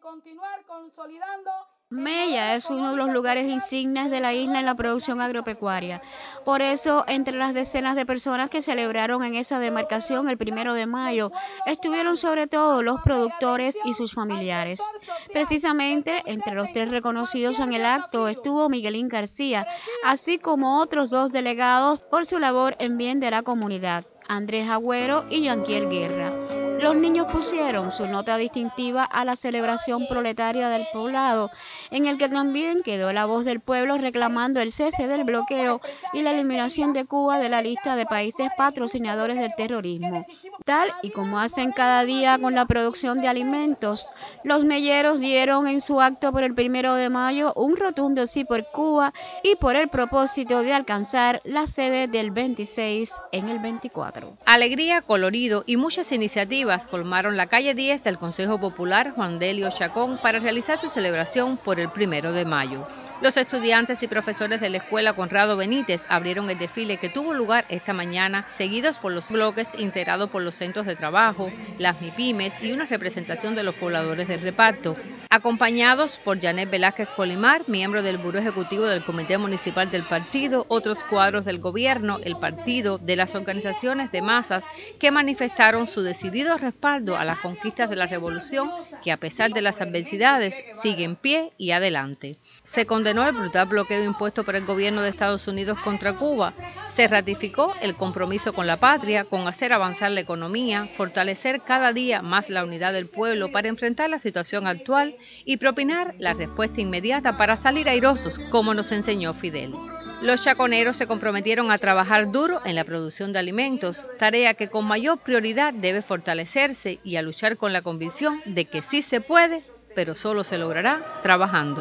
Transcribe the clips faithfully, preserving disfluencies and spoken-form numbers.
continuar consolidando. Mella es uno de los lugares insignes de la isla en la producción agropecuaria. Por eso, entre las decenas de personas que celebraron en esa demarcación el primero de mayo, estuvieron sobre todo los productores y sus familiares. Precisamente, entre los tres reconocidos en el acto estuvo Miguelín García, así como otros dos delegados por su labor en bien de la comunidad, Andrés Agüero y Yanquiel Guerra. Los niños pusieron su nota distintiva a la celebración proletaria del poblado, en el que también quedó la voz del pueblo reclamando el cese del bloqueo y la eliminación de Cuba de la lista de países patrocinadores del terrorismo. Tal y como hacen cada día con la producción de alimentos, los melleros dieron en su acto por el primero de mayo un rotundo sí por Cuba y por el propósito de alcanzar la sede del veintiséis en el veinticuatro. Alegría, colorido y muchas iniciativas colmaron la calle diez del Consejo Popular Juan Delio Chacón para realizar su celebración por el primero de mayo. Los estudiantes y profesores de la Escuela Conrado Benítez abrieron el desfile que tuvo lugar esta mañana, seguidos por los bloques integrados por los centros de trabajo, las MIPYMES y una representación de los pobladores del reparto, acompañados por Janet Velázquez Colimar, miembro del Buró Ejecutivo del Comité Municipal del partido, otros cuadros del gobierno, el partido, de las organizaciones de masas que manifestaron su decidido respaldo a las conquistas de la revolución, que a pesar de las adversidades sigue en pie y adelante. Se condenó el brutal bloqueo impuesto por el gobierno de Estados Unidos contra Cuba. Se ratificó el compromiso con la patria, con hacer avanzar la economía, fortalecer cada día más la unidad del pueblo para enfrentar la situación actual y propinar la respuesta inmediata para salir airosos, como nos enseñó Fidel. Los chaconeros se comprometieron a trabajar duro en la producción de alimentos, tarea que con mayor prioridad debe fortalecerse, y a luchar con la convicción de que sí se puede, pero solo se logrará trabajando.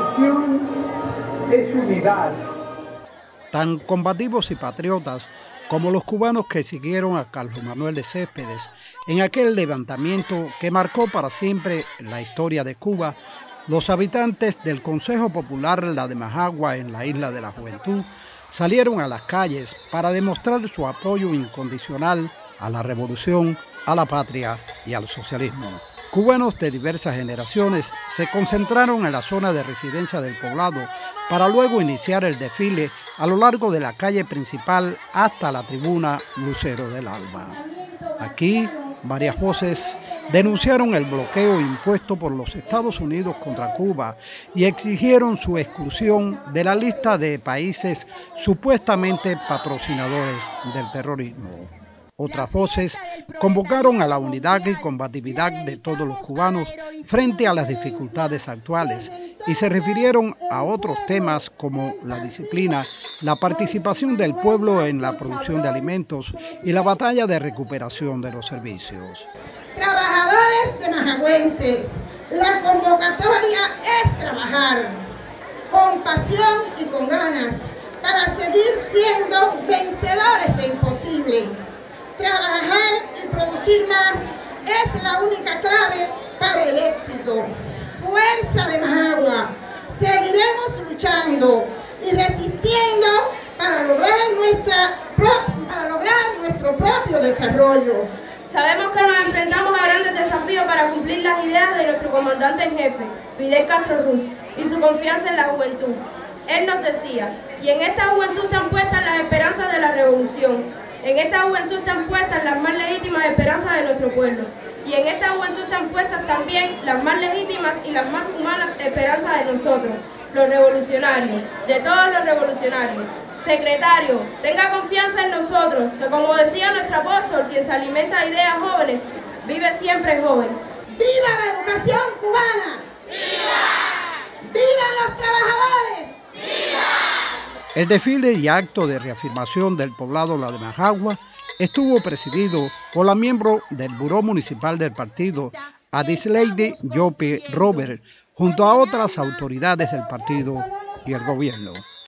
Es unidad. Tan combativos y patriotas como los cubanos que siguieron a Carlos Manuel de Céspedes en aquel levantamiento que marcó para siempre la historia de Cuba, los habitantes del Consejo Popular La de Majagua en la Isla de la Juventud salieron a las calles para demostrar su apoyo incondicional a la revolución, a la patria y al socialismo. Cubanos de diversas generaciones se concentraron en la zona de residencia del poblado para luego iniciar el desfile a lo largo de la calle principal hasta la tribuna Lucero del Alba. Aquí, varias voces denunciaron el bloqueo impuesto por los Estados Unidos contra Cuba y exigieron su exclusión de la lista de países supuestamente patrocinadores del terrorismo. Otras voces convocaron a la unidad y combatividad de todos los cubanos frente a las dificultades actuales y se refirieron a otros temas como la disciplina, la participación del pueblo en la producción de alimentos y la batalla de recuperación de los servicios. Trabajadores de majagüenses, la convocatoria es trabajar con pasión y con ganas para seguir siendo vencedores de imposible. Trabajar y producir más es la única clave para el éxito. Fuerza de Majagua, seguiremos luchando y resistiendo para lograr, nuestra, para lograr nuestro propio desarrollo. Sabemos que nos enfrentamos a grandes desafíos para cumplir las ideas de nuestro comandante en jefe, Fidel Castro Ruz, y su confianza en la juventud. Él nos decía, y en esta juventud están puestas las esperanzas de la revolución. En esta juventud están puestas las más legítimas esperanzas de nuestro pueblo. Y en esta juventud están puestas también las más legítimas y las más humanas esperanzas de nosotros, los revolucionarios, de todos los revolucionarios. Secretario, tenga confianza en nosotros, que como decía nuestro apóstol, quien se alimenta de ideas jóvenes, vive siempre joven. ¡Viva la educación cubana! ¡Viva! ¡Viva los trabajadores! ¡Viva! El desfile y acto de reafirmación del poblado La de Majagua estuvo presidido por la miembro del Buró Municipal del partido, Adisleide Yope Robert, junto a otras autoridades del partido y el gobierno.